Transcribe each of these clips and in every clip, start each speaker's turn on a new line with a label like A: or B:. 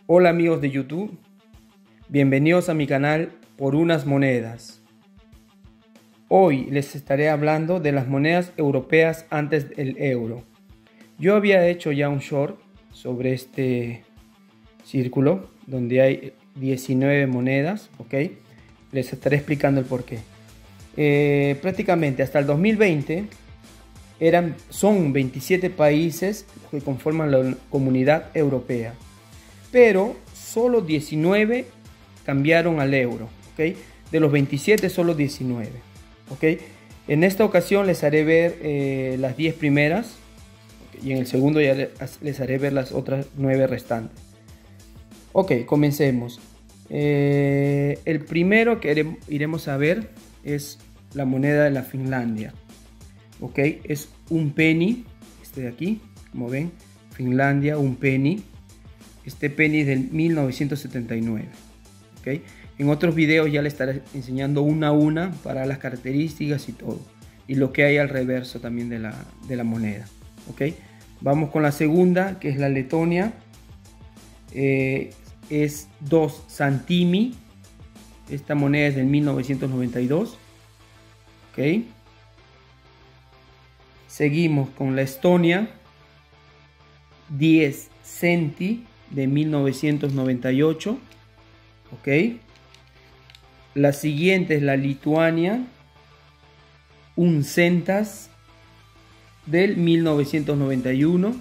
A: Hola amigos de YouTube, bienvenidos a mi canal Por Unas Monedas. Hoy les estaré hablando de las monedas europeas antes del euro. Yo había hecho ya un short sobre este círculo donde hay 19 monedas, ¿ok? Les estaré explicando el porqué. Prácticamente hasta el 2020 son 27 países que conforman la Comunidad Europea, pero solo 19 cambiaron al euro, ¿ok? De los 27 solo 19, ¿ok? En esta ocasión les haré ver las 10 primeras, y en el segundo ya les haré ver las otras 9 restantes. Ok, comencemos. El primero que iremos a ver es la moneda de la Finlandia, ¿ok? Es un penny, este de aquí, como ven, Finlandia, un penny. Este penny es del 1979, ¿ok? En otros videos ya les estaré enseñando una a una para las características y todo, y lo que hay al reverso también de la moneda, ¿ok? Vamos con la segunda, que es la Letonia. Es 2 centimi. Esta moneda es del 1992, ¿ok? Seguimos con la Estonia, 10 centi de 1998, ¿ok? La siguiente es la Lituania, 1 centas del 1991.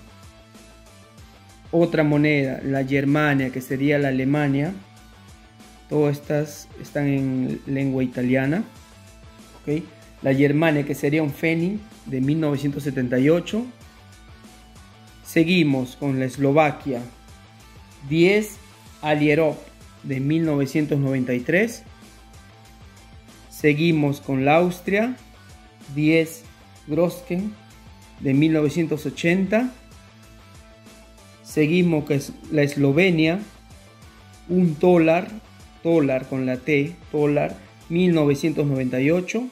A: Otra moneda, la Germania, que sería la Alemania. Todas estas están en lengua italiana, ¿ok? La Germania, que sería un Pfennig de 1978. Seguimos con la Eslovaquia, 10 Alierop de 1993. Seguimos con la Austria, 10 Grosken de 1980. Seguimos con la Eslovenia, un tolar con la T, tolar, 1998.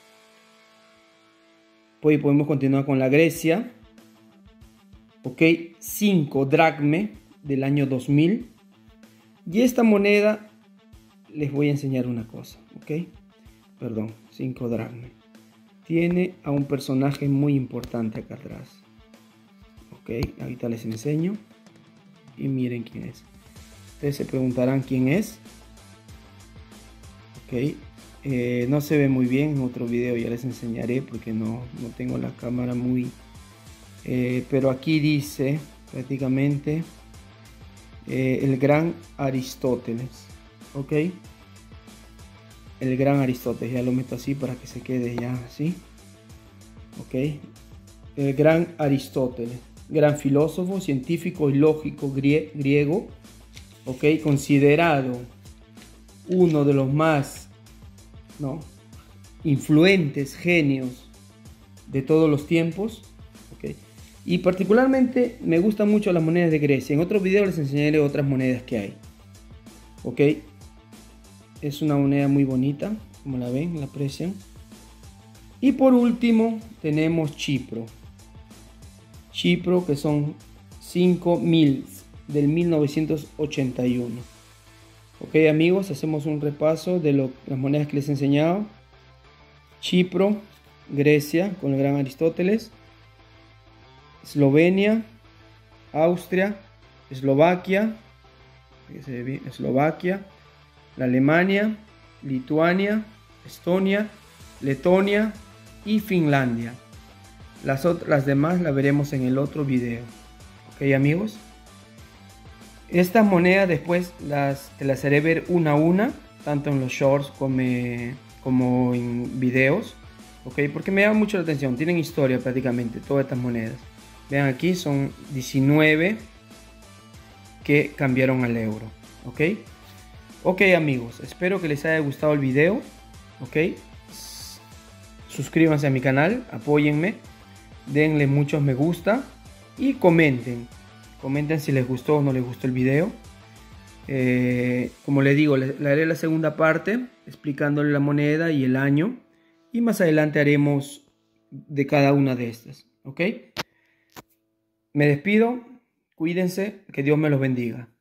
A: Pues podemos continuar con la Grecia, ok, 5 dracme del año 2000. Y esta moneda les voy a enseñar una cosa, ok, perdón, 5 dracme. Tiene a un personaje muy importante acá atrás, ok, ahorita les enseño y miren quién es. Ustedes se preguntarán quién es, ok. No se ve muy bien, en otro video ya les enseñaré porque no tengo la cámara muy... pero aquí dice prácticamente el gran Aristóteles, ok. El gran Aristóteles, ya lo meto así para que se quede ya así, ok. El gran Aristóteles, gran filósofo, científico y lógico griego, ok, considerado uno de los más influentes genios de todos los tiempos, ¿okay? Y particularmente me gustan mucho las monedas de Grecia. En otro video les enseñaré otras monedas que hay, ¿ok? Es una moneda muy bonita, como la ven, la aprecian. Y por último tenemos Chipro, que son 5.000 del 1981. Ok amigos, hacemos un repaso de las monedas que les he enseñado. Chipro, Grecia con el gran Aristóteles, Eslovenia, Austria, Eslovaquia, la Alemania, Lituania, Estonia, Letonia y Finlandia. Las demás las veremos en el otro video. Ok amigos. Estas monedas después te las haré ver una a una, tanto en los shorts como en videos, ¿ok? Porque me llama mucho la atención, tienen historia prácticamente todas estas monedas. Vean aquí, son 19 que cambiaron al euro, ¿ok? Ok amigos, espero que les haya gustado el video, ¿ok? Suscríbanse a mi canal, apóyenme, denle muchos me gusta y comenten si les gustó o no les gustó el video. Como les digo, le haré la segunda parte explicándole la moneda y el año, y más adelante haremos de cada una de estas, ¿ok? Me despido, cuídense, que Dios me los bendiga.